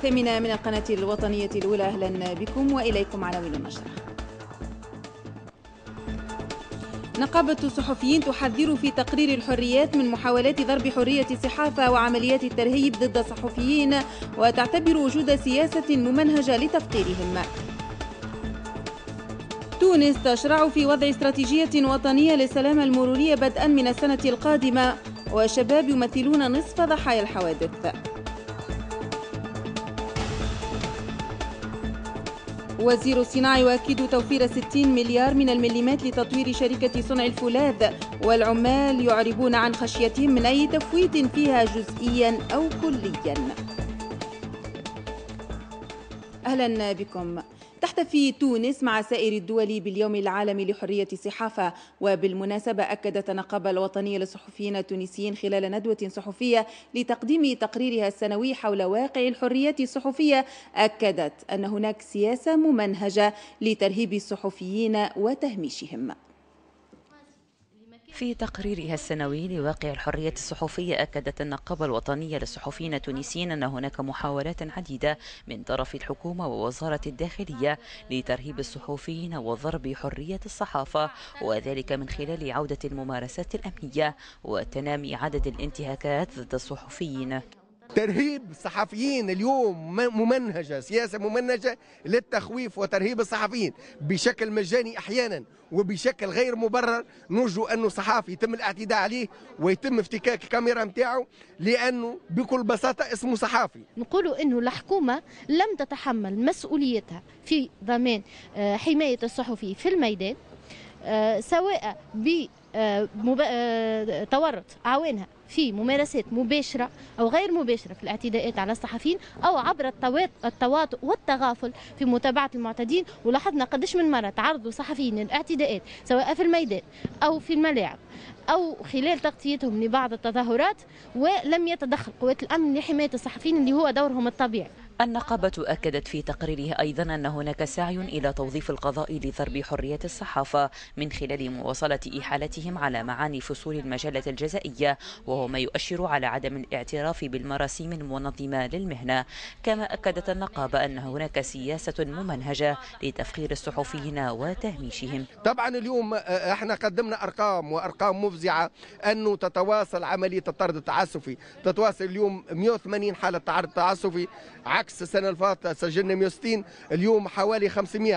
الثامنة من القناة الوطنية الأولى، أهلا بكم وإليكم عناوين النشرة. نقابة الصحفيين تحذر في تقرير الحريات من محاولات ضرب حرية الصحافة وعمليات الترهيب ضد الصحفيين، وتعتبر وجود سياسة ممنهجة لتفقيرهم. تونس تشرع في وضع استراتيجية وطنية للسلامة المرورية بدءا من السنة القادمة، وشباب يمثلون نصف ضحايا الحوادث. وزير الصناعة يؤكد توفير 60 مليار من المليمات لتطوير شركة صنع الفولاذ، والعمال يعربون عن خشيتهم من أي تفويت فيها جزئيا أو كليا. أهلا بكم. تحتفي تونس مع سائر الدول باليوم العالمي لحرية الصحافة، وبالمناسبة أكدت النقابة الوطنية للصحفيين التونسيين خلال ندوة صحفية لتقديم تقريرها السنوي حول واقع الحريات الصحفية، أكدت أن هناك سياسة ممنهجة لترهيب الصحفيين وتهميشهم. في تقريرها السنوي لواقع الحرية الصحفية، أكدت النقابة الوطنية للصحفيين التونسيين أن هناك محاولات عديدة من طرف الحكومة ووزارة الداخلية لترهيب الصحفيين وضرب حرية الصحافة، وذلك من خلال عودة الممارسات الأمنية وتنامي عدد الانتهاكات ضد الصحفيين. ترهيب الصحفيين اليوم ممنهجة، سياسة ممنهجة للتخويف وترهيب الصحفيين بشكل مجاني أحيانا وبشكل غير مبرر. نرجو أنه صحافي يتم الاعتداء عليه ويتم افتكاك الكاميرا متاعه لأنه بكل بساطة اسمه صحافي. نقولوا أنه الحكومة لم تتحمل مسؤوليتها في ضمان حماية الصحفي في الميدان، سواء بتورط أعوانها في ممارسات مباشرة أو غير مباشرة في الاعتداءات على الصحفيين، أو عبر التواطؤ والتغافل في متابعة المعتدين. ولاحظنا قديش من مرة تعرضوا صحفيين للاعتداءات سواء في الميدان أو في الملاعب أو خلال تغطيتهم لبعض التظاهرات، ولم يتدخل قوات الأمن لحماية الصحفيين اللي هو دورهم الطبيعي. النقابة أكدت في تقريرها أيضا أن هناك سعي إلى توظيف القضاء لضرب حرية الصحافة من خلال مواصلة إحالتهم على معاني فصول المجلة الجزائية، وهو ما يؤشر على عدم الاعتراف بالمراسيم المنظمة للمهنة. كما أكدت النقابة أن هناك سياسة ممنهجة لتفقير الصحفيين وتهميشهم. طبعا اليوم احنا قدمنا أرقام مفزعة أنه تتواصل عملية الطرد التعسفي، تتواصل اليوم 180 حالة طرد تعسفي، عكس السنة الفاتحة سجلنا 160. اليوم حوالي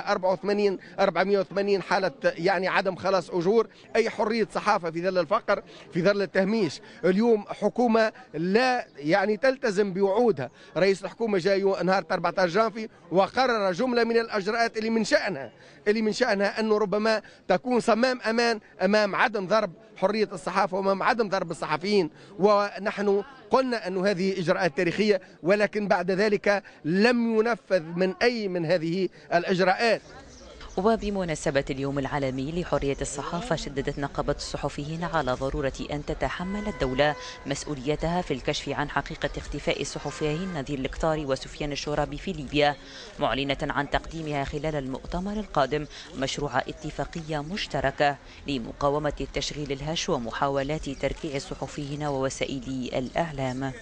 480 حالة يعني عدم خلاص أجور، أي حرية صحافة في ظل الفقر، في ظل التهميش. اليوم حكومة لا يعني تلتزم بوعودها. رئيس الحكومة جاء نهار 14 جانفي وقرر جملة من الإجراءات اللي من شأنها أنه ربما تكون صمام أمان أمام عدم ضرب حرية الصحافة وأمام عدم ضرب الصحفيين. ونحن قلنا أن هذه إجراءات تاريخية، ولكن بعد ذلك لم ينفذ من أي من هذه الإجراءات. وبمناسبة اليوم العالمي لحرية الصحافة، شددت نقابة الصحفيين على ضرورة أن تتحمل الدولة مسؤوليتها في الكشف عن حقيقة اختفاء الصحفيين نذير الكتاري وسفيان الشورابي في ليبيا، معلنة عن تقديمها خلال المؤتمر القادم مشروع اتفاقية مشتركة لمقاومة التشغيل الهش ومحاولات تركيع الصحفيين ووسائل الإعلام.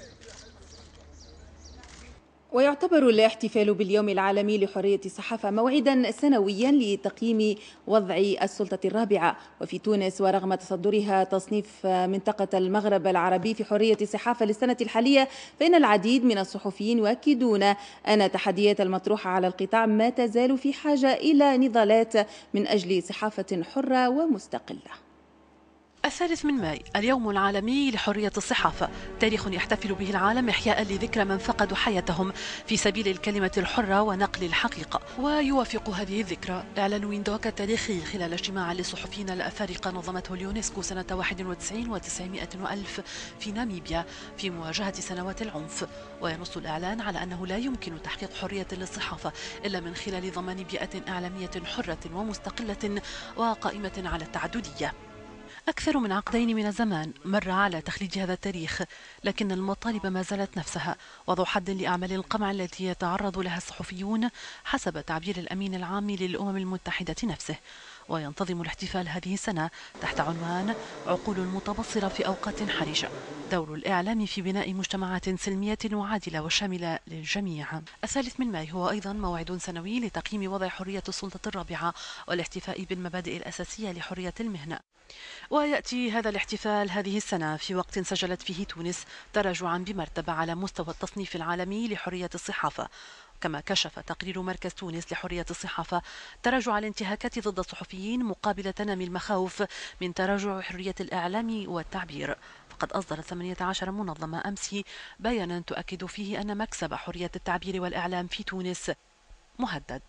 ويعتبر الاحتفال باليوم العالمي لحرية الصحافة موعدا سنويا لتقييم وضع السلطة الرابعة. وفي تونس ورغم تصدرها تصنيف منطقة المغرب العربي في حرية الصحافة للسنة الحالية، فإن العديد من الصحفيين يؤكدون أن التحديات المطروحة على القطاع ما تزال في حاجة إلى نضالات من أجل صحافة حرة ومستقلة. 3 ماي اليوم العالمي لحرية الصحافة، تاريخ يحتفل به العالم إحياء لذكرى من فقدوا حياتهم في سبيل الكلمة الحرة ونقل الحقيقة. ويوافق هذه الذكرى إعلان ويندوك التاريخي خلال اجتماع للصحفيين الأفارقة نظمته اليونسكو سنة 91 و900 وألف في ناميبيا في مواجهة سنوات العنف. وينص الإعلان على أنه لا يمكن تحقيق حرية للصحافة إلا من خلال ضمان بيئة إعلامية حرة ومستقلة وقائمة على التعددية. أكثر من عقدين من الزمان مر على تخليد هذا التاريخ، لكن المطالب ما زالت نفسها: وضع حد لأعمال القمع التي يتعرض لها الصحفيون حسب تعبير الأمين العام للأمم المتحدة نفسه. وينتظم الاحتفال هذه السنة تحت عنوان عقول متبصرة في أوقات حرجة، دور الإعلام في بناء مجتمعات سلمية وعادلة وشاملة للجميع. 3 مايو هو أيضا موعد سنوي لتقييم وضع حرية السلطة الرابعة والاحتفاء بالمبادئ الأساسية لحرية المهنة. ويأتي هذا الاحتفال هذه السنة في وقت سجلت فيه تونس تراجعا بمرتبة على مستوى التصنيف العالمي لحرية الصحافة، كما كشف تقرير مركز تونس لحرية الصحافة تراجع الانتهاكات ضد الصحفيين مقابل تنامي المخاوف من تراجع حرية الإعلام والتعبير. فقد أصدرت 18 منظمة أمس بيانا تؤكد فيه أن مكسب حرية التعبير والإعلام في تونس مهدد.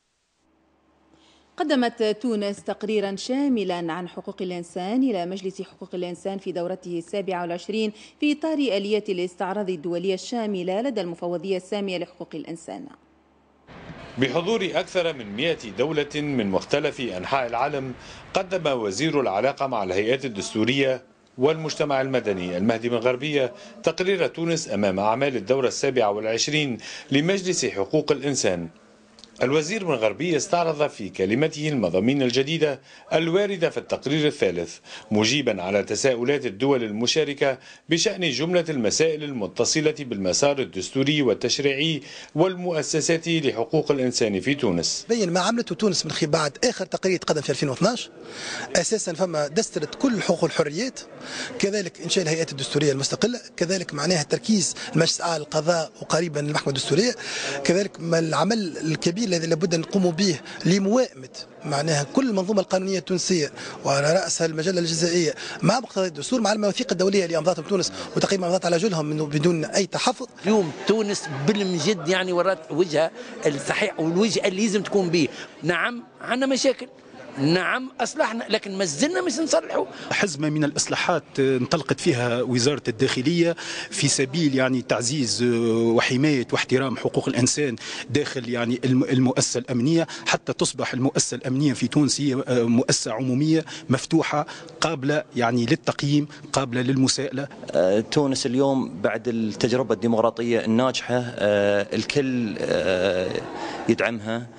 قدمت تونس تقريرا شاملا عن حقوق الإنسان إلى مجلس حقوق الإنسان في دورته 27 في إطار آلية الاستعراض الدولية الشاملة لدى المفوضية السامية لحقوق الإنسان. بحضور أكثر من 100 دولة من مختلف أنحاء العالم، قدم وزير العلاقة مع الهيئات الدستورية والمجتمع المدني المهدي بن غربية تقرير تونس أمام أعمال الدورة 27 لمجلس حقوق الإنسان. الوزير بن غربية استعرض في كلمته المضامين الجديدة الواردة في التقرير الثالث، مجيبا على تساؤلات الدول المشاركة بشأن جملة المسائل المتصلة بالمسار الدستوري والتشريعي والمؤسسات لحقوق الإنسان في تونس. بين ما عملته تونس من بعد آخر تقرير تقدم في 2012 أساسا فما دسترت كل الحقوق والحريات، كذلك إنشاء الهيئات الدستورية المستقلة، كذلك معناها تركيز المجلس الأعلى للقضاء وقريبا المحكمة الدستورية، كذلك العمل الكبير الذي لابد أن نقوم به لموائمة معناها كل المنظومة القانونية التونسية وعلى رأسها المجلة الجزائية مع مقتضيات الدستور مع المواثيق الدولية اللي أمضتها تونس وتقييم أمضت على جلهم بدون أي تحفظ. اليوم تونس بالمجد يعني ورات وجهها الصحيح والوجه اللي لازم تكون به. نعم عندنا مشاكل، نعم أصلحنا، لكن ما زلنا مش نصلحوا. حزمة من الإصلاحات انطلقت فيها وزارة الداخلية في سبيل يعني تعزيز وحماية واحترام حقوق الإنسان داخل يعني المؤسسة الأمنية، حتى تصبح المؤسسة الأمنية في تونس هي مؤسسة عمومية مفتوحة قابلة يعني للتقييم، قابلة للمساءلة. تونس اليوم بعد التجربة الديمقراطية الناجحة الكل يدعمها.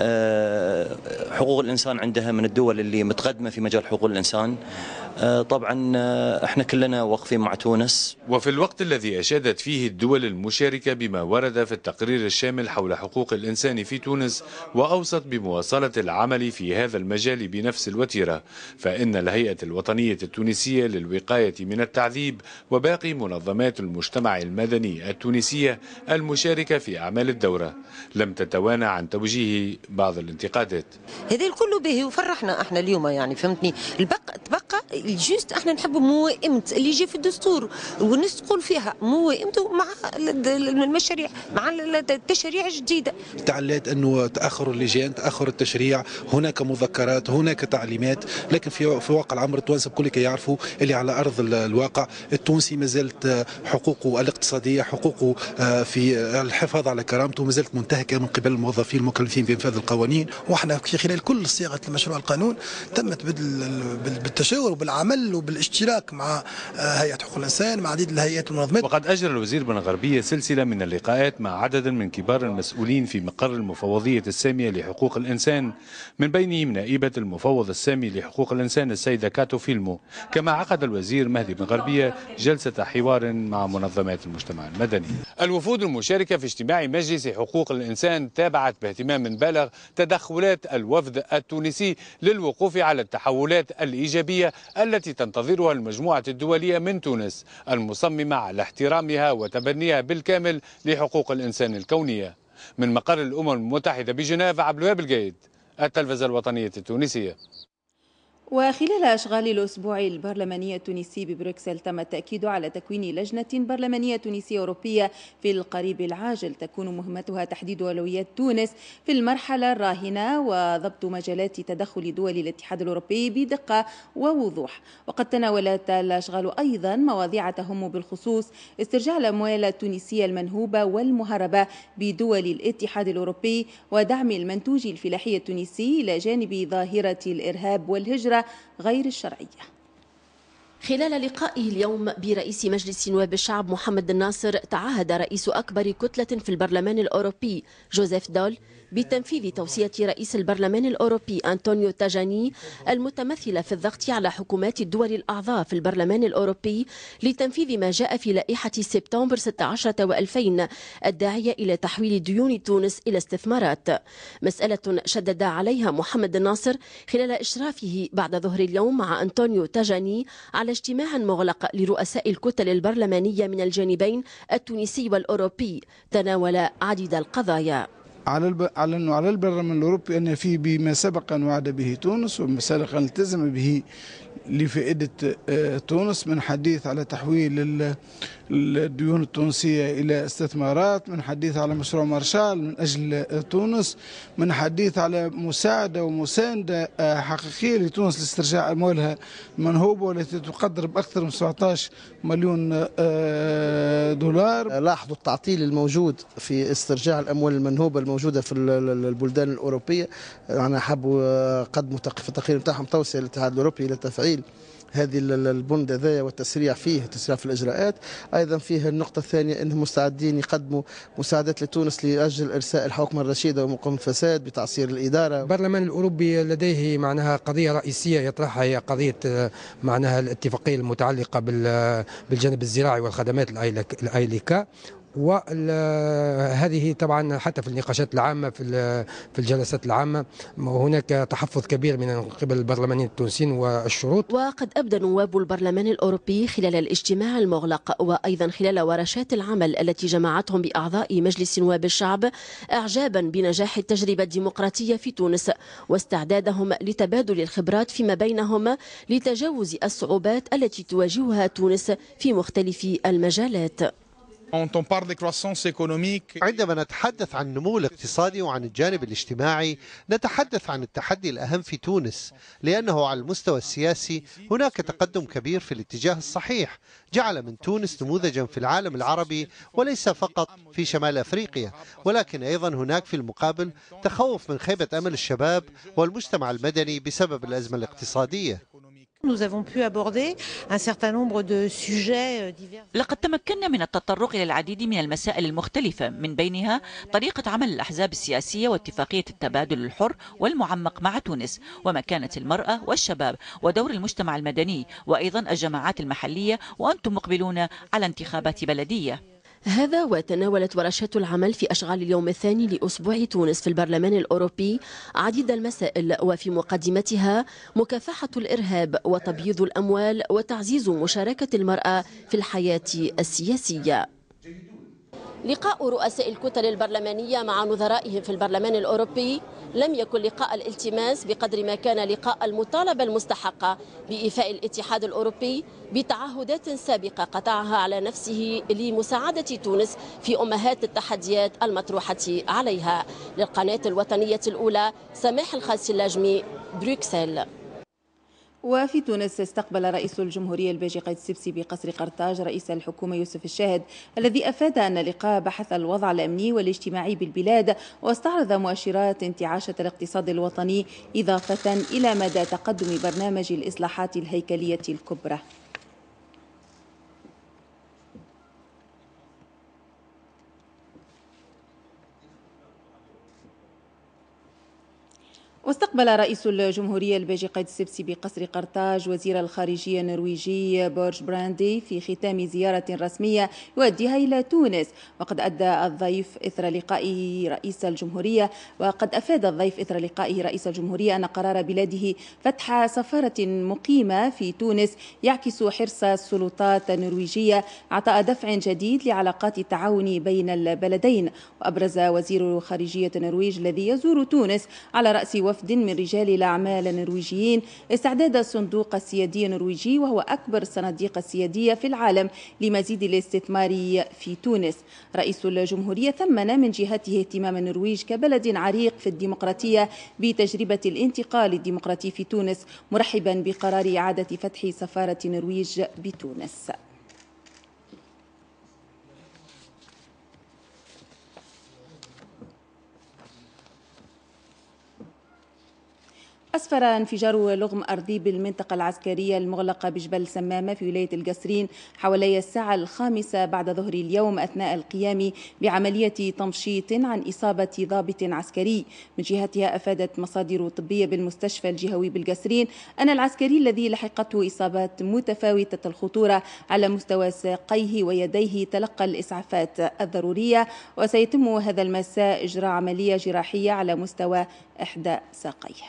حقوق الإنسان عندها من الدول اللي متقدمة في مجال حقوق الإنسان. طبعا احنا كلنا واقفين مع تونس. وفي الوقت الذي أشادت فيه الدول المشاركة بما ورد في التقرير الشامل حول حقوق الإنسان في تونس وأوصت بمواصلة العمل في هذا المجال بنفس الوتيرة، فإن الهيئة الوطنية التونسية للوقاية من التعذيب وباقي منظمات المجتمع المدني التونسية المشاركة في أعمال الدورة لم تتوانى عن توجيه بعض الانتقادات. هذا الكل به وفرحنا احنا اليوم يعني فهمتني. تبقى الجوست احنا نحب موائمة اللي يجي في الدستور والناس تقول فيها موائمته مع المشاريع مع التشريع الجديدة. تعليت انه تاخر اللجان، تاخر التشريع، هناك مذكرات، هناك تعليمات، لكن في واقع الامر التوانسه بكل يعرفوا اللي على ارض الواقع التونسي ما زالت حقوقه الاقتصاديه، حقوقه في الحفاظ على كرامته ما زالت منتهكه من قبل الموظفين المكلفين بانفاذ القوانين. واحنا في خلال كل صياغه المشروع القانون تمت بالتشاور وبالعمل وبالاشتراك مع هيئه حقوق الانسان مع عديد الهيئات والمنظمات. وقد اجرى الوزير بن غربيه سلسله من اللقاءات مع عدد من كبار المسؤولين في مقر المفوضيه الساميه لحقوق الانسان، من بينهم نائبه المفوض السامي لحقوق الانسان السيده كاتو فيلمو. كما عقد الوزير مهدي بن غربيه جلسه حوار مع منظمات المجتمع المدني. الوفود المشاركه في اجتماع مجلس حقوق الانسان تابعت باهتمام بالغ تدخلات الوفد التونسي للوقوف على التحولات الإيجابية التي تنتظرها المجموعة الدولية من تونس المصممة على احترامها وتبنيها بالكامل لحقوق الإنسان الكونية. من مقر الأمم المتحدة بجنيف، عبد الوهاب القايد، التلفزة الوطنية التونسية. وخلال أشغال الأسبوع البرلماني التونسي ببروكسل تم التأكيد على تكوين لجنة برلمانية تونسية أوروبية في القريب العاجل تكون مهمتها تحديد أولويات تونس في المرحلة الراهنة وضبط مجالات تدخل دول الاتحاد الأوروبي بدقة ووضوح. وقد تناولت الأشغال أيضا مواضيع تهم بالخصوص استرجاع الأموال التونسية المنهوبة والمهربة بدول الاتحاد الأوروبي ودعم المنتوج الفلاحي التونسي إلى جانب ظاهرة الإرهاب والهجرة غير الشرعية. خلال لقائه اليوم برئيس مجلس نواب الشعب محمد الناصر، تعهد رئيس أكبر كتلة في البرلمان الأوروبي جوزيف دول بتنفيذ توصية رئيس البرلمان الأوروبي أنطونيو تاجاني المتمثلة في الضغط على حكومات الدول الأعضاء في البرلمان الأوروبي لتنفيذ ما جاء في لائحة سبتمبر 16 و2000 الداعية إلى تحويل ديون تونس إلى استثمارات، مسألة شدد عليها محمد الناصر خلال إشرافه بعد ظهر اليوم مع أنطونيو تاجاني على اجتماع مغلق لرؤساء الكتل البرلمانية من الجانبين التونسي والأوروبي تناول عديد القضايا. على البرلمان الأوروبي أن في بما سبق أن وعد به تونس وما سبق أن التزم به لفائدة تونس، من حديث على تحويل الديون التونسية إلى استثمارات، من حديث على مشروع مارشال من أجل تونس، من حديث على مساعدة ومساندة حقيقية لتونس لاسترجاع أموالها المنهوبة والتي تقدر بأكثر من 17 مليون دولار. لاحظوا التعطيل الموجود في استرجاع الأموال المنهوبة الموجودة في البلدان الأوروبية. أنا حابوا قدموا في التقرير نتاعهم توصية للاتحاد الأوروبي إلى تفعيل هذه البند هذايا والتسريع فيه، التسريع في الإجراءات. أيضا فيه النقطة الثانية أنهم مستعدين يقدموا مساعدات لتونس لأجل إرساء الحكومة الرشيدة ومقاومة الفساد بتعصير الإدارة. البرلمان الأوروبي لديه معناها قضية رئيسية يطرحها، هي قضية معناها الاتفاقية المتعلقة بالجانب الزراعي والخدمات الآيليكا، وهذه طبعا حتى في النقاشات العامة في الجلسات العامة هناك تحفظ كبير من قبل البرلمانيين التونسيين والشروط. وقد أبدى نواب البرلمان الأوروبي خلال الاجتماع المغلق وأيضا خلال ورشات العمل التي جمعتهم بأعضاء مجلس نواب الشعب إعجابا بنجاح التجربة الديمقراطية في تونس واستعدادهم لتبادل الخبرات فيما بينهم لتجاوز الصعوبات التي تواجهها تونس في مختلف المجالات. عندما نتحدث عن النمو الاقتصادي وعن الجانب الاجتماعي نتحدث عن التحدي الأهم في تونس، لأنه على المستوى السياسي هناك تقدم كبير في الاتجاه الصحيح جعل من تونس نموذجا في العالم العربي وليس فقط في شمال أفريقيا، ولكن أيضا هناك في المقابل تخوف من خيبة أمل الشباب والمجتمع المدني بسبب الأزمة الاقتصادية. لقد تمكنا من التطرق إلى العديد من المسائل المختلفة، من بينها طريقة عمل الأحزاب السياسية واتفاقية التبادل الحر والمعمق مع تونس، ومكانة المرأة والشباب ودور المجتمع المدني وأيضا الجماعات المحلية، وأنتم مقبلون على انتخابات بلدية. هذا وتناولت ورشات العمل في أشغال اليوم الثاني لأسبوع تونس في البرلمان الأوروبي عديد المسائل، وفي مقدمتها مكافحة الإرهاب وتبييض الأموال وتعزيز مشاركة المرأة في الحياة السياسية. لقاء رؤساء الكتل البرلمانية مع نظرائهم في البرلمان الأوروبي لم يكن لقاء الالتماس بقدر ما كان لقاء المطالبة المستحقة بإيفاء الاتحاد الأوروبي بتعهدات سابقة قطعها على نفسه لمساعدة تونس في أمهات التحديات المطروحة عليها. للقناة الوطنية الأولى سماح الخاسلاجمي، بروكسل. وفي تونس استقبل رئيس الجمهورية الباجي قايد السبسي بقصر قرطاج رئيس الحكومة يوسف الشاهد، الذي أفاد أن اللقاء بحث الوضع الأمني والاجتماعي بالبلاد واستعرض مؤشرات انتعاشة الاقتصاد الوطني، إضافة إلى مدى تقدم برنامج الإصلاحات الهيكلية الكبرى. واستقبل رئيس الجمهورية الباجي قايد السبسي بقصر قرطاج وزير الخارجية النرويجي بورج براندي في ختام زيارة رسمية يؤديها إلى تونس. وقد أدى الضيف إثر لقائه رئيس الجمهورية وقد أفاد الضيف إثر لقائه رئيس الجمهورية أن قرار بلاده فتح سفارة مقيمة في تونس يعكس حرص السلطات النرويجية عطاء دفع جديد لعلاقات التعاون بين البلدين. وأبرز وزير خارجية النرويج الذي يزور تونس على رأس وفد من رجال الأعمال النرويجيين استعداد الصندوق السيادي النرويجي، وهو أكبر الصناديق السيادية في العالم لمزيد الاستثمار في تونس. رئيس الجمهورية ثمن من جهته اهتمام النرويج كبلد عريق في الديمقراطية بتجربة الانتقال الديمقراطي في تونس، مرحبا بقرار إعادة فتح سفارة النرويج بتونس. أسفر انفجار لغم أرضي بالمنطقة العسكرية المغلقة بجبل سمامة في ولاية القصرين حوالي الساعة 5 بعد ظهر اليوم أثناء القيام بعملية تمشيط عن إصابة ضابط عسكري. من جهتها أفادت مصادر طبية بالمستشفى الجهوي بالقصرين أن العسكري الذي لحقته إصابات متفاوتة الخطورة على مستوى ساقيه ويديه تلقى الإسعافات الضرورية، وسيتم هذا المساء إجراء عملية جراحية على مستوى إحدى ساقيه.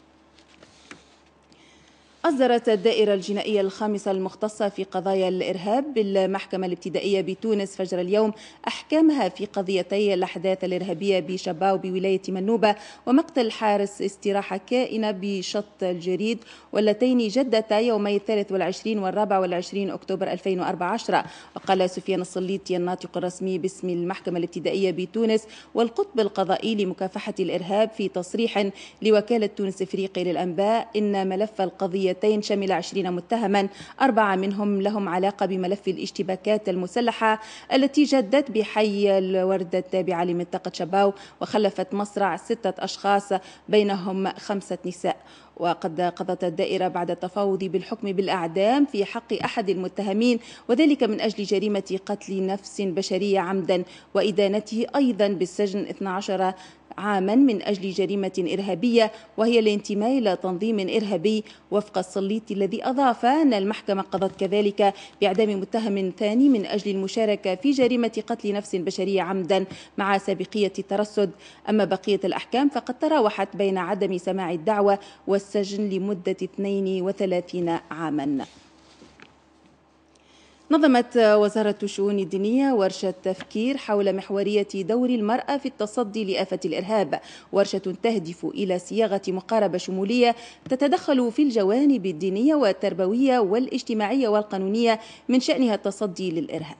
أصدرت الدائرة الجنائية الخامسة المختصة في قضايا الإرهاب بالمحكمة الابتدائية بتونس فجر اليوم أحكامها في قضيتي الأحداث الإرهابية بشباو بولاية منوبة ومقتل حارس استراحة كائنة بشط الجريد، واللتين جدتا يومي 23 و 24 أكتوبر 2014. وقال سفيان الصليطي الناطق الرسمي باسم المحكمة الابتدائية بتونس والقطب القضائي لمكافحة الإرهاب في تصريح لوكالة تونس إفريقيا للأنباء إن ملف القضية شمل 20 متهما، 4 منهم لهم علاقة بملف الاشتباكات المسلحة التي جدت بحي الوردة التابعة لمنطقة شباو وخلفت مصرع 6 أشخاص بينهم 5 نساء. وقد قضت الدائرة بعد التفاوض بالحكم بالأعدام في حق أحد المتهمين، وذلك من أجل جريمة قتل نفس بشرية عمدا، وإدانته أيضا بالسجن 12 عاما من أجل جريمة إرهابية وهي الانتماء إلى تنظيم إرهابي، وفق الصليطي الذي أضاف أن المحكمة قضت كذلك بإعدام متهم ثاني من أجل المشاركة في جريمة قتل نفس بشرية عمدا مع سابقية الترصد. أما بقية الأحكام فقد تراوحت بين عدم سماع الدعوة والسجن لمدة 32 عاما. نظمت وزارة الشؤون الدينية ورشة تفكير حول محورية دور المرأة في التصدي لآفة الإرهاب، ورشة تهدف إلى صياغة مقاربة شمولية تتدخل في الجوانب الدينية والتربوية والاجتماعية والقانونية من شأنها التصدي للإرهاب.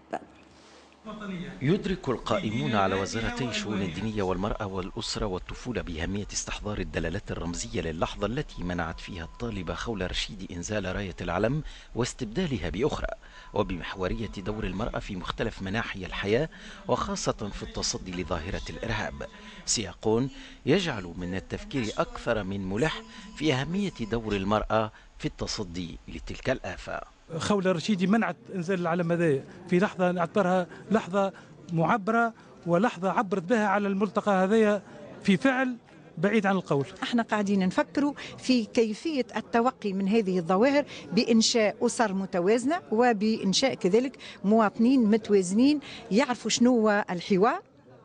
يدرك القائمون على وزارتي الشؤون الدينية والمرأة والأسرة والطفولة بأهمية استحضار الدلالات الرمزية للحظة التي منعت فيها الطالبة خولة رشيد إنزال راية العلم واستبدالها بأخرى، وبمحورية دور المرأة في مختلف مناحي الحياة وخاصة في التصدي لظاهرة الإرهاب. سياق يجعل من التفكير أكثر من ملح في أهمية دور المرأة في التصدي لتلك الآفة. خولة رشيدي منعت إنزال العلم هذا في لحظة نعتبرها لحظة معبرة ولحظة عبرت بها على الملتقى هذا في فعل بعيد عن القول. احنا قاعدين نفكروا في كيفية التوقي من هذه الظواهر بإنشاء أسر متوازنة وبإنشاء كذلك مواطنين متوازنين يعرفوا شنو الحوار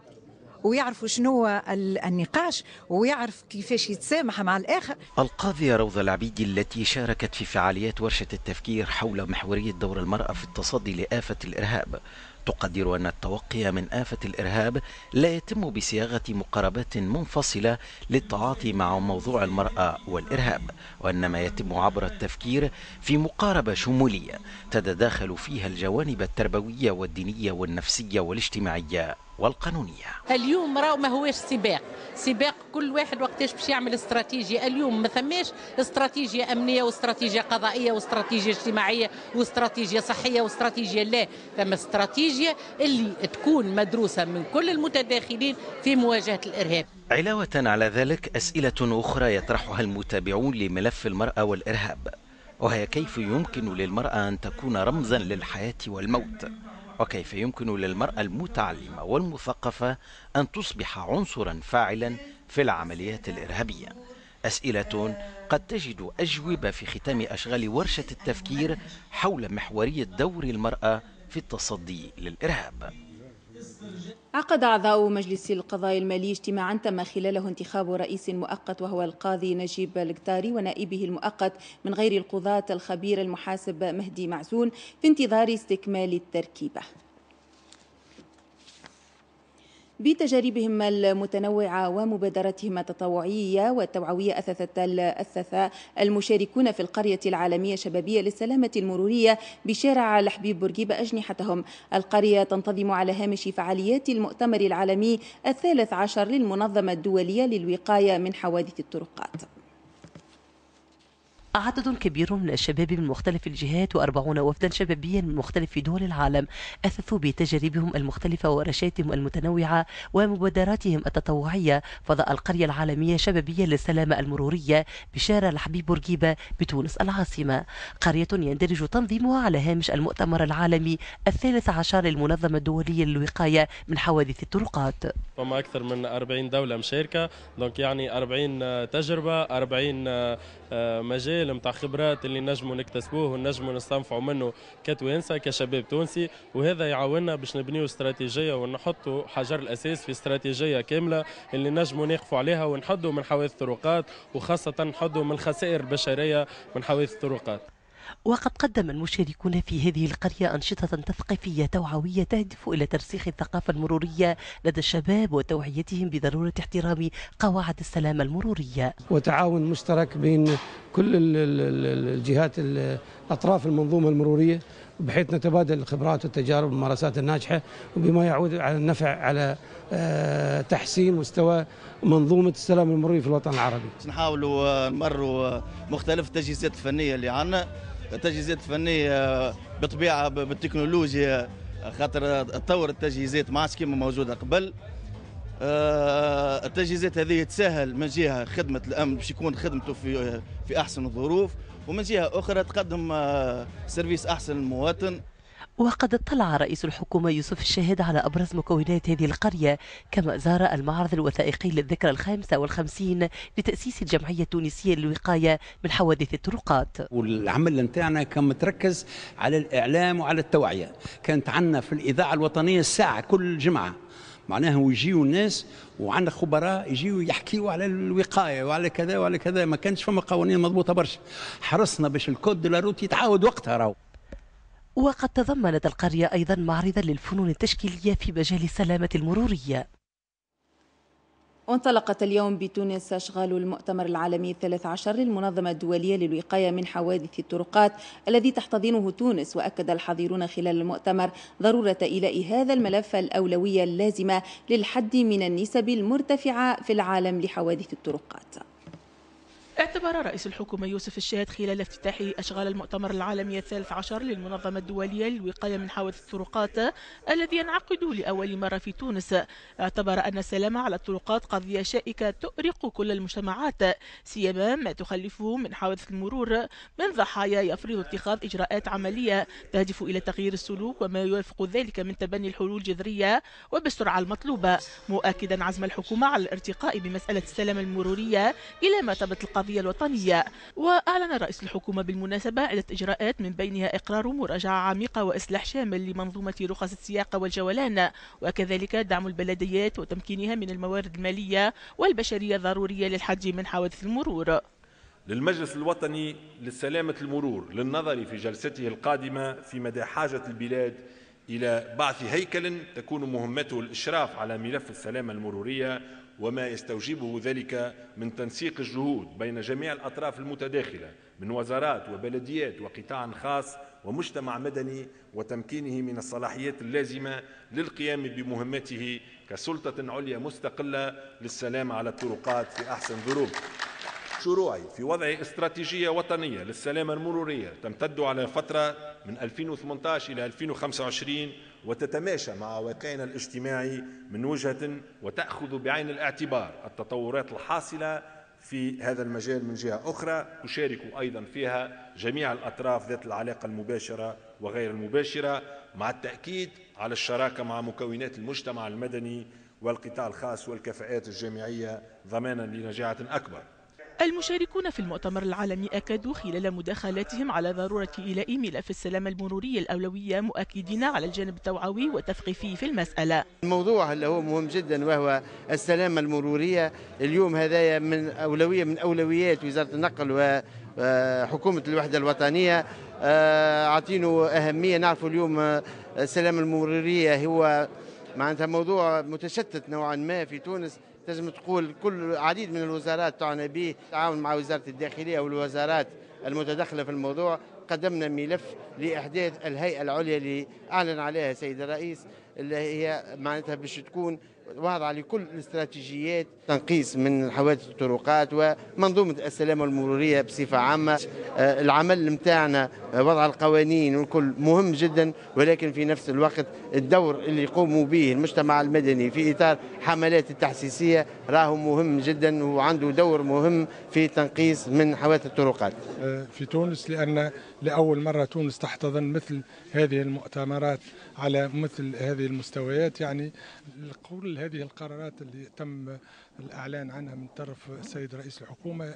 ويعرفوا شنو النقاش ويعرف كيفاش يتسامح مع الآخر. القاضية روضة العبيدي التي شاركت في فعاليات ورشة التفكير حول محورية دور المرأة في التصدي لآفة الإرهاب تقدر أن التوقي من آفة الإرهاب لا يتم بصياغة مقاربات منفصلة للتعاطي مع موضوع المرأة والإرهاب، وإنما يتم عبر التفكير في مقاربة شمولية تتداخل فيها الجوانب التربوية والدينية والنفسية والاجتماعية والقانونية. اليوم راهو ما هوش سباق كل واحد وقتاش باش يعمل استراتيجية. اليوم ما ثماش استراتيجية أمنية واستراتيجية قضائية واستراتيجية اجتماعية واستراتيجية صحية واستراتيجية، لا، ثم استراتيجية اللي تكون مدروسة من كل المتداخلين في مواجهة الإرهاب. علاوة على ذلك أسئلة أخرى يطرحها المتابعون لملف المرأة والإرهاب، وهي كيف يمكن للمرأة أن تكون رمزا للحياة والموت، وكيف يمكن للمرأة المتعلمة والمثقفة أن تصبح عنصرا فاعلا في العمليات الإرهابية. أسئلة قد تجد أجوبة في ختام أشغال ورشة التفكير حول محورية دور المرأة في التصدي للإرهاب. عقد أعضاء مجلس القضاء المالي اجتماعا تم خلاله انتخاب رئيس مؤقت وهو القاضي نجيب القتاري ونائبه المؤقت من غير القضاة الخبير المحاسب مهدي معزون في انتظار استكمال التركيبة. بتجاربهم المتنوعة ومبادرتهم التطوعية والتوعوية أثث المشاركون في القرية العالمية الشبابية للسلامة المرورية بشارع لحبيب بورقيبة أجنحتهم. القرية تنتظم على هامش فعاليات المؤتمر العالمي 13 للمنظمة الدولية للوقاية من حوادث الطرقات. عدد كبير من الشباب من مختلف الجهات و40 وفدا شبابيا من مختلف دول العالم أثثوا بتجاربهم المختلفة ورشاتهم المتنوعة ومبادراتهم التطوعية فضاء القرية العالمية شبابية للسلامة المرورية بشارع الحبيب بورقيبة بتونس العاصمة، قرية يندرج تنظيمها على هامش المؤتمر العالمي 13 للمنظمة الدولية للوقاية من حوادث الطرقات. فما أكثر من 40 دولة مشاركة، دونك يعني 40 تجربة، 40 مجال متاع خبرات اللي نجموا نكتسبوه ونجموا نستنفعوا منه كتوانسة كشباب تونسي، وهذا يعاوننا باش نبنيو استراتيجية ونحطوا حجر الأساس في استراتيجية كاملة اللي نجموا نقفوا عليها ونحدوا من حوادث الطرقات، وخاصة نحدوا من الخسائر البشرية من حوادث الطرقات. وقد قدم المشاركون في هذه القرية أنشطة تثقيفية توعوية تهدف إلى ترسيخ الثقافة المرورية لدى الشباب وتوعيتهم بضرورة احترام قواعد السلامة المرورية، وتعاون مشترك بين كل الجهات أطراف المنظومة المرورية بحيث نتبادل الخبرات والتجارب والممارسات الناجحة، وبما يعود على النفع على تحسين مستوى منظومة السلامة المرورية في الوطن العربي. نحاولوا نمروا مختلف التجهيزات الفنية اللي عندنا، التجهيزات الفنية بطبيعة بالتكنولوجيا، خاطر تطور التجهيزات ما عادش كيما موجودة قبل. التجهيزات هذه تسهل من جهة خدمة الأمن باش يكون خدمته في أحسن الظروف، ومن جهة أخرى تقدم سيرفيس أحسن للمواطن. وقد اطلع رئيس الحكومة يوسف الشاهد على أبرز مكونات هذه القرية، كما زار المعرض الوثائقي للذكرى 55 لتأسيس الجمعية التونسية للوقاية من حوادث الطرقات. والعمل نتاعنا كان متركز على الإعلام وعلى التوعية، كانت عندنا في الإذاعة الوطنية الساعة كل جمعة معناها ويجيوا الناس وعندنا خبراء يجيوا يحكيوا على الوقايه وعلى كذا وعلى كذا، ما كانش فما قوانين مضبوطه برشا، حرصنا باش الكود دو لا روت يتعاود وقتها راهو. وقد تضمنت القرية أيضا معرضا للفنون التشكيلية في مجال السلامة المرورية. وانطلقت اليوم بتونس أشغال المؤتمر العالمي 13 للمنظمة الدولية للوقاية من حوادث الطرقات الذي تحتضنه تونس، وأكد الحاضرون خلال المؤتمر ضرورة إيلاء هذا الملف الأولوية اللازمة للحد من النسب المرتفعة في العالم لحوادث الطرقات. اعتبر رئيس الحكومة يوسف الشاهد خلال افتتاحه أشغال المؤتمر العالمي 13 للمنظمة الدولية للوقاية من حوادث الطرقات الذي ينعقد لأول مرة في تونس، اعتبر أن السلامة على الطرقات قضية شائكة تؤرق كل المجتمعات، سيما ما تخلفه من حوادث المرور من ضحايا يفرض اتخاذ إجراءات عملية تهدف إلى تغيير السلوك وما يوافق ذلك من تبني الحلول الجذرية وبالسرعة المطلوبة، مؤكدا عزم الحكومة على الارتقاء بمسألة السلامة المرورية إلى مرتبة القضية الوطنية. وأعلن رئيس الحكومة بالمناسبة عدة إجراءات من بينها إقرار مراجعة عميقة وإصلاح شامل لمنظومة رخص السياقة والجولان، وكذلك دعم البلديات وتمكينها من الموارد المالية والبشرية الضرورية للحد من حوادث المرور. للمجلس الوطني للسلامة المرور للنظر في جلسته القادمة في مدى حاجة البلاد إلى بعث هيكل تكون مهمته الإشراف على ملف السلامة المرورية وما يستوجبه ذلك من تنسيق الجهود بين جميع الأطراف المتداخلة من وزارات وبلديات وقطاع خاص ومجتمع مدني، وتمكينه من الصلاحيات اللازمة للقيام بمهمته كسلطة عليا مستقلة للسلامة على الطرقات في أحسن ظروف. شروعي في وضع استراتيجية وطنية للسلامة المرورية تمتد على فترة من 2018 إلى 2025 وتتماشى مع واقعنا الاجتماعي من وجهة وتأخذ بعين الاعتبار التطورات الحاصلة في هذا المجال. من جهة أخرى تشارك أيضا فيها جميع الأطراف ذات العلاقة المباشرة وغير المباشرة، مع التأكيد على الشراكة مع مكونات المجتمع المدني والقطاع الخاص والكفاءات الجامعية ضمانا لنجاعة أكبر. المشاركون في المؤتمر العالمي أكدوا خلال مداخلاتهم على ضرورة إيلاء ملف السلامة المرورية الأولوية، مؤكدين على الجانب التوعوي والتثقيفي في المسألة. الموضوع اللي هو مهم جدا وهو السلامة المرورية اليوم هذايا من أولوية من أولويات وزارة النقل وحكومة الوحدة الوطنية، عاطينه أهمية. نعرفوا اليوم السلامة المرورية هو معناتها موضوع متشتت نوعا ما في تونس، تجم تقول كل عديد من الوزارات تعنى به، تعاون مع وزارة الداخلية والوزارات المتدخلة في الموضوع. قدمنا ملف لإحداث الهيئة العليا اللي أعلن عليها السيد الرئيس، اللي هي معناتها باش تكون وضع لكل الاستراتيجيات تنقيص من حوادث الطرقات ومنظومة السلامة المرورية بصفة عامة. العمل متاعنا وضع القوانين والكل مهم جدا، ولكن في نفس الوقت الدور اللي يقوم به المجتمع المدني في إطار حملات التحسيسية راهو مهم جدا وعنده دور مهم في تنقيص من حوادث الطرقات في تونس، لأن لأول مرة تونس تحتضن مثل هذه المؤتمرات على مثل هذه المستويات. يعني كل هذه القرارات اللي تم الإعلان عنها من طرف السيد رئيس الحكومة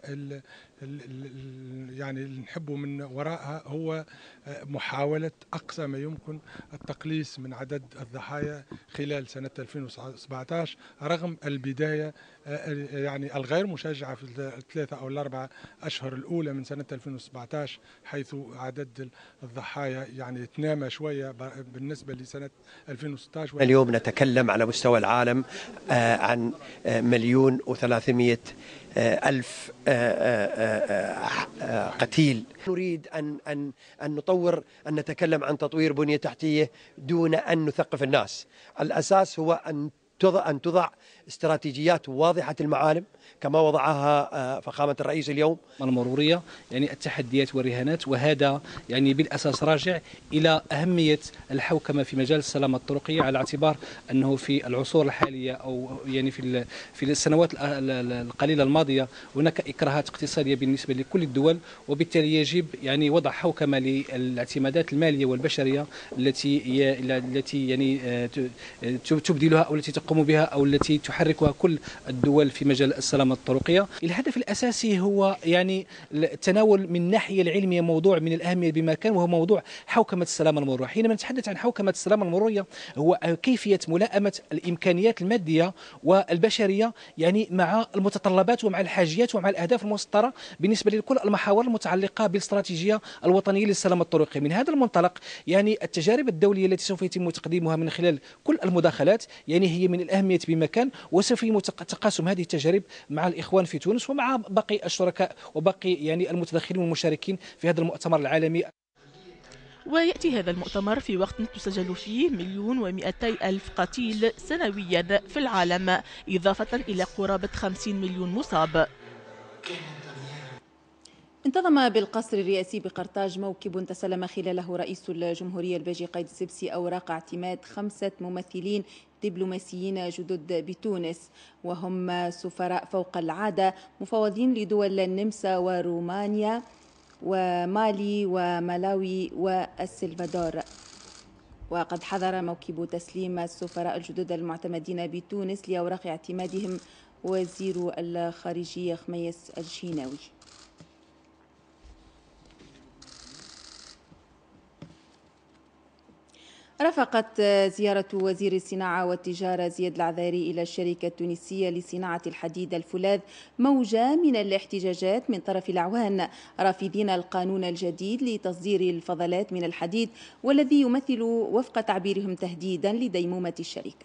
يعني اللي نحبه من وراءها هو محاولة أقصى ما يمكن التقليص من عدد الضحايا خلال سنة 2017 رغم البداية يعني الغير مشجعة في الثلاثة أو الأربعة أشهر الأولى من سنة 2017، حيث عدد الضحايا يعني تنامى شوية بالنسبة لسنة 2016. اليوم نتكلم على مستوى العالم عن 1,300,000 قتيل. نريد أن نطور، أن نتكلم عن تطوير بنية تحتية دون أن نثقف الناس. الأساس هو أن تضع استراتيجيات واضحة المعالم كما وضعها فخامة الرئيس اليوم. المرورية يعني التحديات والرهانات، وهذا يعني بالأساس راجع إلى أهمية الحوكمة في مجال السلامة الطرقية، على اعتبار أنه في العصور الحالية أو يعني في السنوات القليلة الماضية هناك إكراهات اقتصادية بالنسبة لكل الدول، وبالتالي يجب يعني وضع حوكمة للاعتمادات المالية والبشرية التي يعني تبذلها أو التي تقوم بها أو التي تحركها كل الدول في مجال السلامة الطرقية. الهدف الأساسي هو يعني التناول من الناحية العلمية موضوع من الأهمية بمكان، وهو موضوع حوكمة السلامة المرورية. حينما نتحدث عن حوكمة السلامة المرورية هو كيفية ملائمة الإمكانيات المادية والبشرية يعني مع المتطلبات ومع الحاجيات ومع الأهداف المسطرة بالنسبة لكل المحاور المتعلقة بالاستراتيجية الوطنية للسلامة الطرقية. من هذا المنطلق يعني التجارب الدولية التي سوف يتم تقديمها من خلال كل المداخلات يعني هي من الأهمية بمكان، وسوف يتم تقاسم هذه التجارب مع الإخوان في تونس ومع باقي الشركاء وباقي يعني المتدخلين والمشاركين في هذا المؤتمر العالمي. ويأتي هذا المؤتمر في وقت تسجل فيه 1,200,000 قتيل سنويا في العالم، إضافة إلى قرابة 50 مليون مصاب. انتظم بالقصر الرئاسي بقرطاج موكب تسلم خلاله رئيس الجمهورية الباجي قايد السبسي أوراق اعتماد 5 ممثلين دبلوماسيين جدد بتونس، وهم سفراء فوق العادة مفوضين لدول النمسا ورومانيا ومالي وملاوي والسلفادور. وقد حضر موكب تسليم السفراء الجدد المعتمدين بتونس لأوراق اعتمادهم وزير الخارجية خميس الشيناوي. رافقت زيارة وزير الصناعة والتجارة زياد العذاري إلى الشركة التونسية لصناعة الحديد الفولاذ موجة من الاحتجاجات من طرف الأعوان رافضين القانون الجديد لتصدير الفضلات من الحديد، والذي يمثل وفق تعبيرهم تهديدا لديمومة الشركة.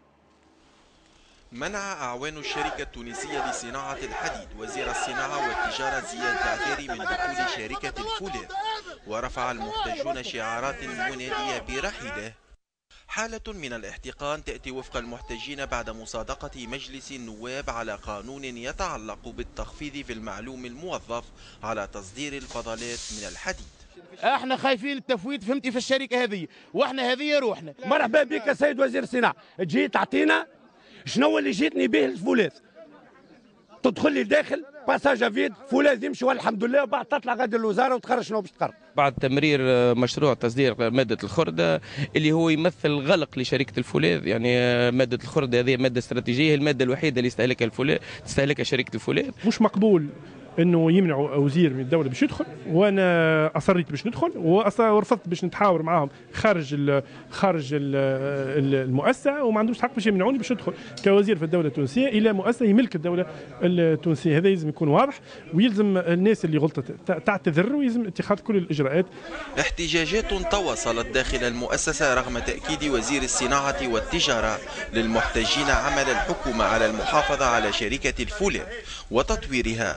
منع أعوان الشركة التونسية لصناعة الحديد وزير الصناعة والتجارة زياد العذاري من دخول شركة الفولاذ، ورفع المحتجون شعارات منادية برحيله. حالة من الاحتقان تأتي وفق المحتجين بعد مصادقة مجلس النواب على قانون يتعلق بالتخفيض في المعلوم الموظف على تصدير الفضلات من الحديد. احنا خايفين التفويت فهمتي في الشركة هذه، واحنا هذه روحنا. مرحبا بك سيد وزير الصناعة، تجي تعطينا شنو اللي جيتني به الفولاذ؟ تدخل لي داخل باساج فيد فولاذ يمشي والحمد لله، وبعد تطلع غادي الوزاره وتقرر شنو باش تقرر. بعد تمرير مشروع تصدير ماده الخرده اللي هو يمثل غلق لشركه الفولاذ، يعني ماده الخرده هذه ماده استراتيجيه، الماده الوحيده اللي يستهلكها الفولاذ تستهلكها شركه الفولاذ. مش مقبول انه يمنعوا وزير من الدوله باش يدخل، وانا اصريت باش ندخل ورفضت باش نتحاور معاهم خارج المؤسسه، وما عندهمش حق باش يمنعوني باش ندخل كوزير في الدوله التونسيه الى مؤسسه يملك الدوله التونسيه. هذا لازم يكون واضح، ويلزم الناس اللي غلطت تعتذر ويلزم اتخاذ كل الاجراءات. احتجاجات تواصلت داخل المؤسسه رغم تاكيد وزير الصناعه والتجاره للمحتجين عمل الحكومه على المحافظه على شركه الفولاذ وتطويرها، وأن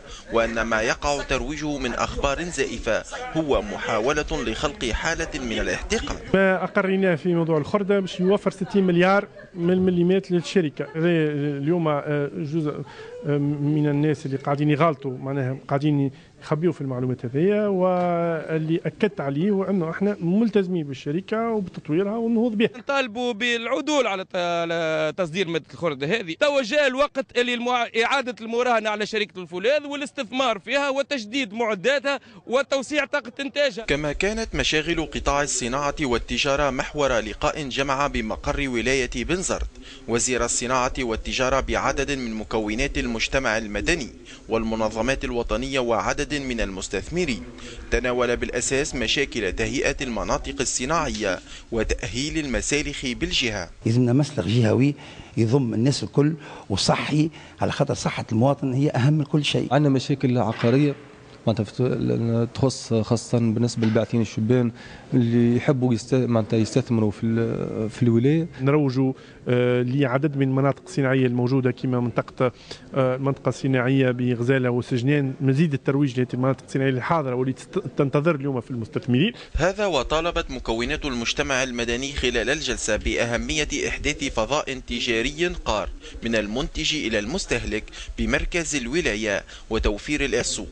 أن ما يقع ترويجه من أخبار زائفة هو محاولة لخلق حالة من الاحتقان. ما أقريناه في موضوع الخردة باش يوفر 60 مليار من المليمات للشركة. اليوم جزء من الناس اللي قاعدين يغالطوا معناها قاعدين يخبيوا في المعلومات هذيا، واللي أكدت عليه هو أنه احنا ملتزمين بالشركة وبتطويرها والنهوض بها. نطالبوا بالعدول على تصدير مادة الخردة هذه. توا جاء الوقت اللي إعادة المراهنة على شركة الفولاذ والاستثمار فيها وتجديد معداتها وتوسيع طاقة إنتاجها. كما كانت مشاغل قطاع الصناعة والتجارة محور لقاء جمع بمقر ولاية بنزرت وزير الصناعة والتجارة بعدد من مكونات المجتمع المدني والمنظمات الوطنية وعدد من المستثمرين. تناول بالأساس مشاكل تهيئة المناطق الصناعية وتأهيل المسالخ بالجهة. يلزمنا مسلخ جهوي يضم الناس الكل وصحي، على خاطر صحة المواطن هي أهم من كل شيء. عندنا مشاكل عقارية معناتها تخص خاصة بالنسبة للباعثين الشبان اللي يحبوا يستثمروا في الولاية. نروجوا لعدد من المناطق الصناعية الموجودة كما منطقة المنطقة الصناعية بغزالة وسجنان، مزيد الترويج لهذه المناطق الصناعية الحاضرة واللي تنتظر اليوم في المستثمرين. هذا وطالبت مكونات المجتمع المدني خلال الجلسة بأهمية إحداث فضاء تجاري قار من المنتج إلى المستهلك بمركز الولاية وتوفير السوق.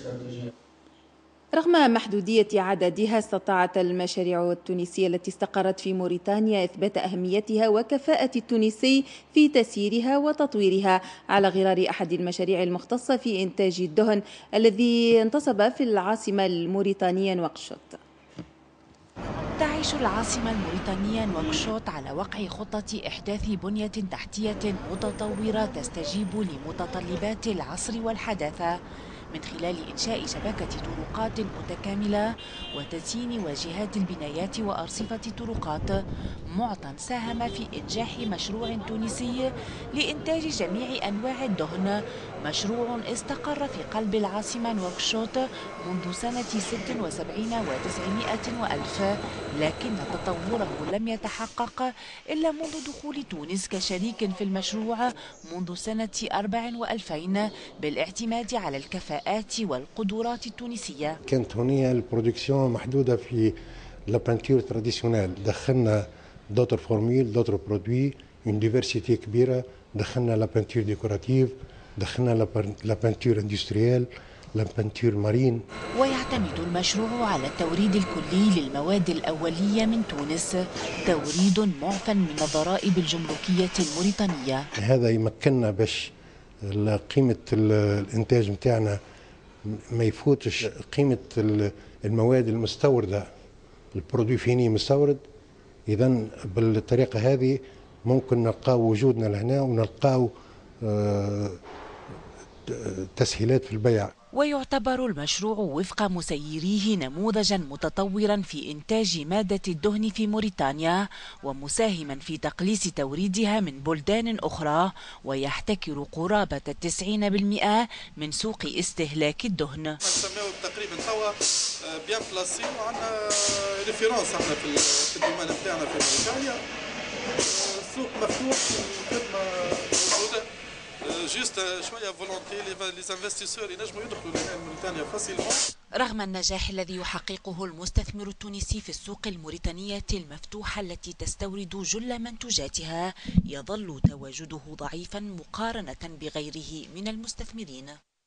رغم محدودية عددها، استطاعت المشاريع التونسية التي استقرت في موريتانيا إثبات أهميتها وكفاءة التونسي في تسييرها وتطويرها، على غرار أحد المشاريع المختصة في إنتاج الدهن الذي انتصب في العاصمة الموريتانية نواكشوط. تعيش العاصمة الموريتانية نواكشوط على وقع خطة إحداث بنية تحتية متطورة تستجيب لمتطلبات العصر والحداثة من خلال إنشاء شبكة طرقات متكاملة وتزيين واجهات البنايات وأرصفة الطرقات. معطى ساهم في إنجاح مشروع تونسي لإنتاج جميع أنواع الدهن، مشروع استقر في قلب العاصمة نواكشوط منذ سنة 76 و900 وألف، لكن تطوره لم يتحقق إلا منذ دخول تونس كشريك في المشروع منذ سنة 2004 بالاعتماد على الكفاءات والقدرات التونسية. كانت هنا البرودكسيون محدودة في لا بانتور تراديسيونيل، دخلنا دوتر فورميل دوتر برودوي اون ديفرسيتي كبيرة، دخلنا لا بانتور ديكوراتيف، دخلنا لا بانتور اندستريال، لا بانتور مارين. ويعتمد المشروع على التوريد الكلي للمواد الأولية من تونس، توريد معفى من الضرائب الجمركية الموريتانية. هذا يمكننا باش قيمة الإنتاج متاعنا ما يفوتش قيمة المواد المستوردة، البرودوي فيني مستورد. إذن بالطريقة هذه ممكن نلقاو وجودنا لهنا ونلقاو تسهيلات في البيع. ويعتبر المشروع وفق مسيريه نموذجا متطورا في إنتاج مادة الدهن في موريتانيا، ومساهما في تقليص توريدها من بلدان أخرى، ويحتكر قرابة 90% من سوق استهلاك الدهن. نسميه تقريبا توا بيان بلاسي وعندنا ريفيرونس احنا في الدومين بتاعنا في موريتانيا. السوق مفتوح، الخدمة موجودة، جوست شويه فولونتي لي انفستيسور ينجموا يدخلوا لموريتانيا فاسيلمون. رغم النجاح الذي يحققه المستثمر التونسي في السوق الموريتانية المفتوحة التي تستورد جل منتجاتها، يظل تواجده ضعيفا مقارنة بغيره من المستثمرين.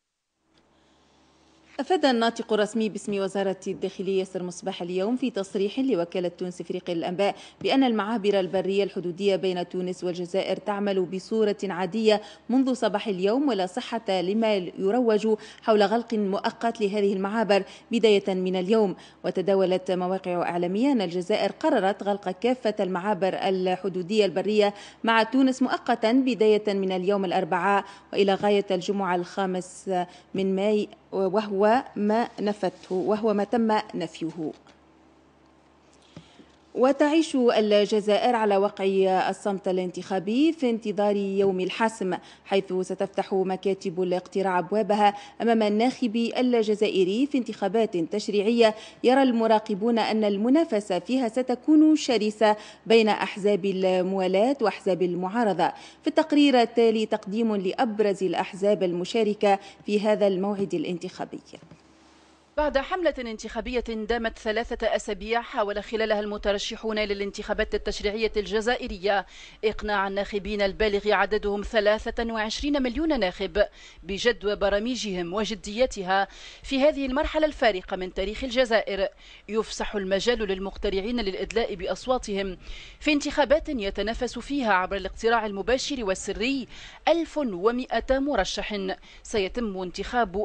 أفاد الناطق الرسمي باسم وزارة الداخلية ياسر مصباح اليوم في تصريح لوكالة تونس إفريقيا للأنباء بأن المعابر البرية الحدودية بين تونس والجزائر تعمل بصورة عادية منذ صباح اليوم، ولا صحة لما يروج حول غلق مؤقت لهذه المعابر بداية من اليوم. وتداولت مواقع إعلامية أن الجزائر قررت غلق كافة المعابر الحدودية البرية مع تونس مؤقتا بداية من اليوم الأربعاء وإلى غاية الجمعة 5 من ماي، وهو ما تم نفيه. وتعيش الجزائر على وقع الصمت الانتخابي في انتظار يوم الحسم، حيث ستفتح مكاتب الاقتراع أبوابها أمام الناخب الجزائري في انتخابات تشريعية يرى المراقبون أن المنافسة فيها ستكون شرسة بين أحزاب الموالاة وأحزاب المعارضة. في التقرير التالي تقديم لأبرز الأحزاب المشاركة في هذا الموعد الانتخابي. بعد حملة انتخابية دامت 3 أسابيع حاول خلالها المترشحون للانتخابات التشريعية الجزائرية إقناع الناخبين البالغ عددهم 23 مليون ناخب بجدوى برامجهم وجديتها في هذه المرحلة الفارقة من تاريخ الجزائر. يفسح المجال للمقترعين للإدلاء بأصواتهم في انتخابات يتنافس فيها عبر الاقتراع المباشر والسري 1100 مرشح. سيتم انتخاب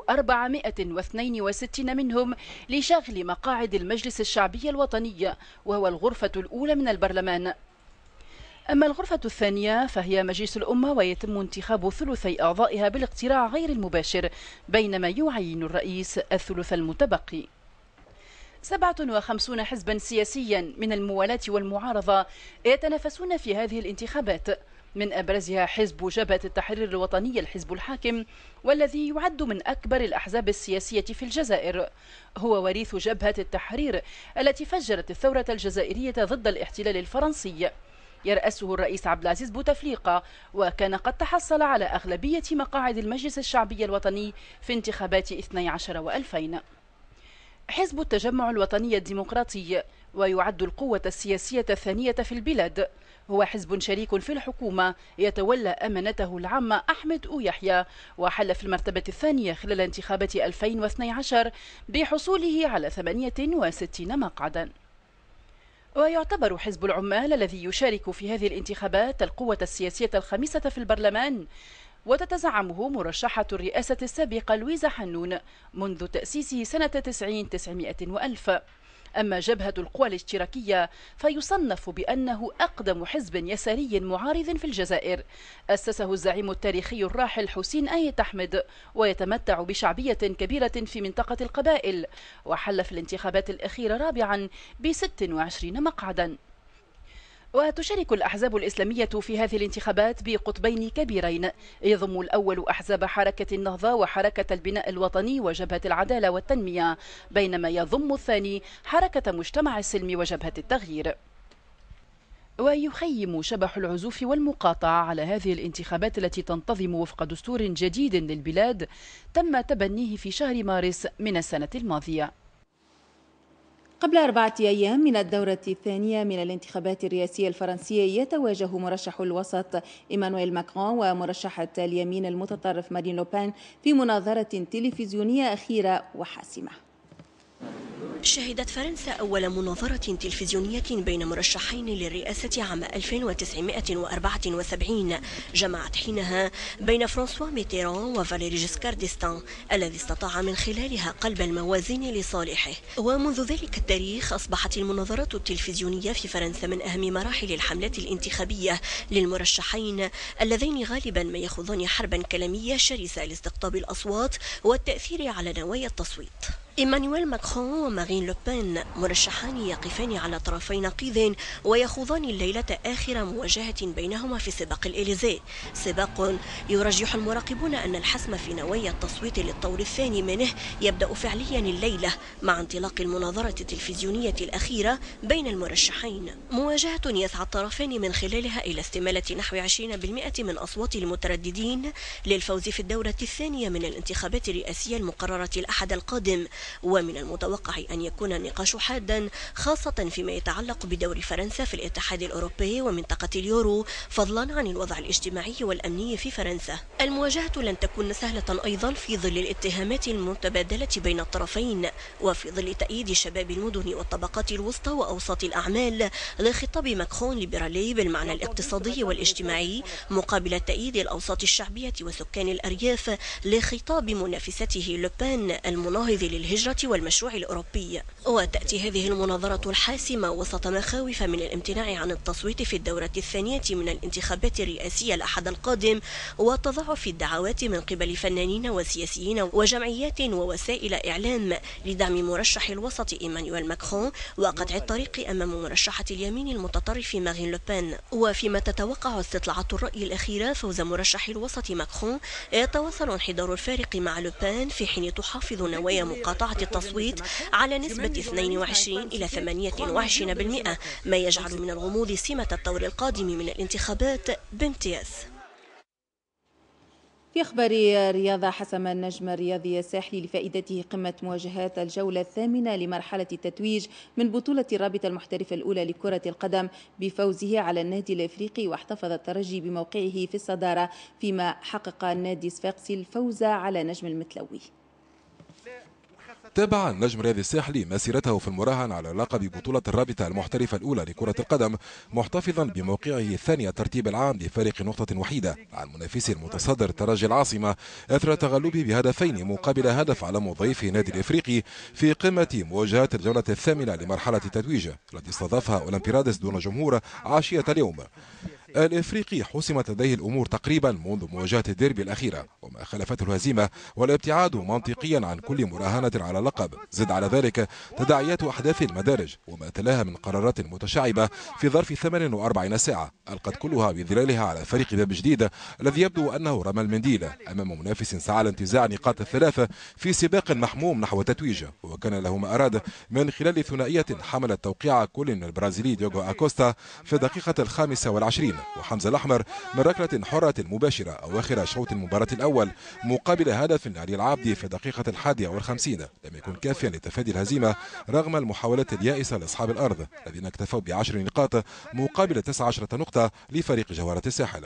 462 منهم لشغل مقاعد المجلس الشعبي الوطني، وهو الغرفة الأولى من البرلمان. أما الغرفة الثانية فهي مجلس الأمة، ويتم انتخاب ثلثي أعضائها بالاقتراع غير المباشر، بينما يعين الرئيس الثلث المتبقي. 57 حزبا سياسيا من الموالاة والمعارضة يتنافسون في هذه الانتخابات، من أبرزها حزب جبهة التحرير الوطني الحزب الحاكم، والذي يعد من أكبر الأحزاب السياسية في الجزائر. هو وريث جبهة التحرير التي فجرت الثورة الجزائرية ضد الاحتلال الفرنسي. يرأسه الرئيس عبد العزيز بوتفليقة، وكان قد تحصل على أغلبية مقاعد المجلس الشعبي الوطني في انتخابات 12 و2000. حزب التجمع الوطني الديمقراطي، ويعد القوة السياسية الثانية في البلاد، هو حزب شريك في الحكومة يتولى أمانته العامة أحمد يحيى، وحل في المرتبة الثانية خلال انتخابات 2012 بحصوله على 68 مقعدا. ويعتبر حزب العمال الذي يشارك في هذه الانتخابات القوة السياسية الخامسة في البرلمان، وتتزعمه مرشحة الرئاسة السابقة لويزا حنون منذ تأسيسه سنة 90 و1000. أما جبهة القوى الاشتراكية فيصنف بأنه أقدم حزب يساري معارض في الجزائر، أسسه الزعيم التاريخي الراحل حسين آية أحمد، ويتمتع بشعبية كبيرة في منطقة القبائل، وحل في الانتخابات الأخيرة رابعا ب26 مقعدا. وتشارك الأحزاب الإسلامية في هذه الانتخابات بقطبين كبيرين، يضم الأول أحزاب حركة النهضة وحركة البناء الوطني وجبهة العدالة والتنمية، بينما يضم الثاني حركة مجتمع السلم وجبهة التغيير. ويخيم شبح العزوف والمقاطعة على هذه الانتخابات التي تنتظم وفق دستور جديد للبلاد تم تبنيه في شهر مارس من السنة الماضية. قبل 4 أيام من الدورة الثانية من الانتخابات الرئاسية الفرنسية يتواجه مرشح الوسط إيمانويل ماكرون ومرشحة اليمين المتطرف مارين لوبان في مناظرة تلفزيونية أخيرة وحاسمة. شهدت فرنسا أول مناظرة تلفزيونية بين مرشحين للرئاسة عام 1974 جمعت حينها بين فرانسوا ميتيران وفاليري جيسكار ديستان الذي استطاع من خلالها قلب الموازين لصالحه. ومنذ ذلك التاريخ أصبحت المناظرات التلفزيونية في فرنسا من أهم مراحل الحملات الانتخابية للمرشحين اللذين غالبا ما يخوضان حربا كلامية شرسة لاستقطاب الأصوات والتأثير على نوايا التصويت. إيمانويل ماكرون ومارين لوبان مرشحان يقفان على طرفي نقيض ويخوضان الليلة آخر مواجهة بينهما في سباق الإليزيه، سباق يرجح المراقبون أن الحسم في نوايا التصويت للطور الثاني منه يبدأ فعليا الليلة مع انطلاق المناظرة التلفزيونية الأخيرة بين المرشحين، مواجهة يسعى الطرفان من خلالها إلى استمالة نحو 20% من أصوات المترددين للفوز في الدورة الثانية من الانتخابات الرئاسية المقررة الأحد القادم. ومن المتوقع أن يكون النقاش حادا خاصة فيما يتعلق بدور فرنسا في الاتحاد الأوروبي ومنطقة اليورو، فضلا عن الوضع الاجتماعي والأمني في فرنسا. المواجهة لن تكون سهلة أيضا في ظل الاتهامات المتبادلة بين الطرفين، وفي ظل تأييد شباب المدن والطبقات الوسطى وأوساط الأعمال لخطاب ماكرون ليبرالي بالمعنى الاقتصادي والاجتماعي، مقابل تأييد الأوساط الشعبية وسكان الأرياف لخطاب منافسته لوبان المناهض للهجرة الهجرة والمشروع الأوروبي. وتأتي هذه المناظرة الحاسمة وسط مخاوف من الامتناع عن التصويت في الدورة الثانية من الانتخابات الرئاسية الأحد القادم، وتضاعف الدعوات من قبل فنانين وسياسيين وجمعيات ووسائل إعلام لدعم مرشح الوسط إيمانويل ماكرون وقطع الطريق أمام مرشحة اليمين المتطرف مارين لوبين. وفيما تتوقع استطلاعات الرأي الأخيرة فوز مرشح الوسط ماكرون، يتواصل انحدار الفارق مع لوبين في حين تحافظ نوايا مقاطعة التصويت على نسبة 22 إلى 28%، ما يجعل من الغموض سمة الطور القادم من الانتخابات بامتياز. في أخبار رياضة، حسم النجم الرياضي الساحلي لفائدته قمة مواجهات الجولة الثامنة لمرحلة التتويج من بطولة الرابطة المحترفة الأولى لكرة القدم بفوزه على النادي الإفريقي، واحتفظ الترجي بموقعه في الصدارة، فيما حقق النادي صفاقسي الفوز على نجم المتلوي. تابع النجم الرياضي الساحلي مسيرته في المراهنة على لقب بطولة الرابطة المحترفة الأولى لكرة القدم، محتفظا بموقعه الثاني الترتيب العام بفارق نقطة وحيدة عن منافسه المتصدر ترجي العاصمة، أثر تغلبه بهدفين مقابل هدف على مضيفه نادي الإفريقي في قمة مواجهات الجولة الثامنة لمرحلة التتويج التي استضافها أولمبيرادس دون جمهور عشية اليوم. الإفريقي حسمت لديه الأمور تقريبا منذ مواجهة الديربي الأخيرة، وما خلفته الهزيمة والابتعاد منطقيا عن كل مراهنة على اللقب. زد على ذلك تداعيات أحداث المدارج وما تلاها من قرارات متشعبة في ظرف 48 ساعة، ألقت كلها بظلالها على فريق باب جديد الذي يبدو أنه رمى المنديل أمام منافس سعى لانتزاع نقاط الثلاثة في سباق محموم نحو التتويج، وكان له ما أراد من خلال ثنائية حملت توقيع كل من البرازيلي ديوغو أكوستا في الدقيقة 25 وحمزة الأحمر من ركلة حرة مباشرة أواخر شوط المباراة الأول مقابل هدف لعلي العابدي في الدقيقة 51، لم يكن كافيا لتفادي الهزيمة رغم المحاولات اليائسة لأصحاب الأرض الذين اكتفوا ب10 نقاط مقابل 19 نقطة لفريق جوهرة الساحل.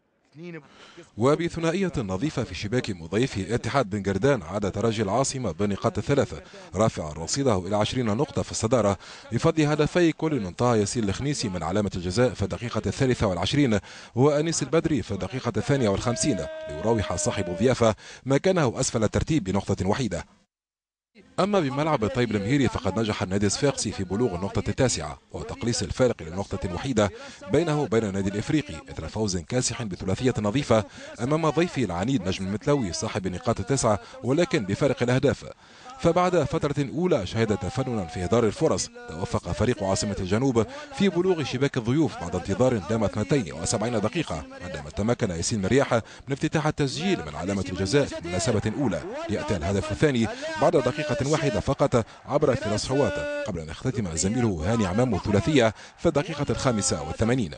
وبثنائية نظيفة في شباك مضيفه اتحاد بن جردان عاد ترجي العاصمة بنقاط الثلاثة، رافعا رصيده إلى 20 نقطة في الصدارة بفضل هدفي كل من طه ياسين الخنيسي من علامة الجزاء في الدقيقة 23 وأنيس البدري في الدقيقة 52، ليراوح صاحب الضيافة مكانه أسفل الترتيب بنقطة وحيدة. أما بملعب طيب المهيري فقد نجح النادي الصفاقسي في بلوغ النقطة التاسعة وتقليص الفارق لنقطة وحيدة بينه وبين النادي الإفريقي إثر فوز كاسح بثلاثية نظيفة أمام ضيفه العنيد نجم المتلوي صاحب النقاط التسعة ولكن بفارق الأهداف. فبعد فترة أولى شهدت تفننا في إهدار الفرص، توفق فريق عاصمة الجنوب في بلوغ شباك الضيوف بعد انتظار دام 72 دقيقة، عندما تمكن ياسين مرياح من افتتاح التسجيل من علامة الجزاء في المناسبة الأولى. يأتي الهدف الثاني بعد دقيقة واحدة فقط عبر فراس حوات، قبل أن يختتم زميله هاني عمام الثلاثية في الدقيقة 85.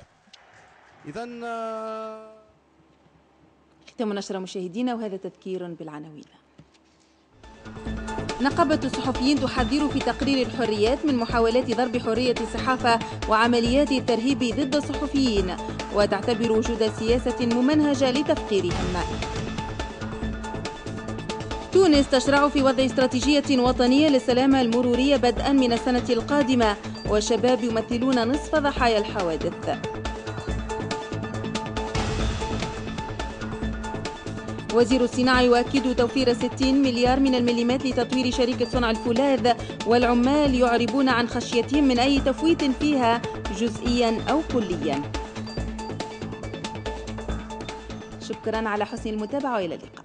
ختام نشرة مشاهدينا، وهذا تذكير بالعناوين. نقابة الصحفيين تحذر في تقرير الحريات من محاولات ضرب حرية الصحافة وعمليات الترهيب ضد الصحفيين، وتعتبر وجود سياسة ممنهجة لتفقيرهم. تونس تشرع في وضع استراتيجية وطنية للسلامة المرورية بدءا من السنة القادمة، والشباب يمثلون نصف ضحايا الحوادث. وزير الصناعة يؤكد توفير 60 مليار من المليمات لتطوير شركة صنع الفولاذ، والعمال يعربون عن خشيتهم من أي تفويت فيها جزئيا أو كليا. شكرا على حسن المتابعة وإلى اللقاء.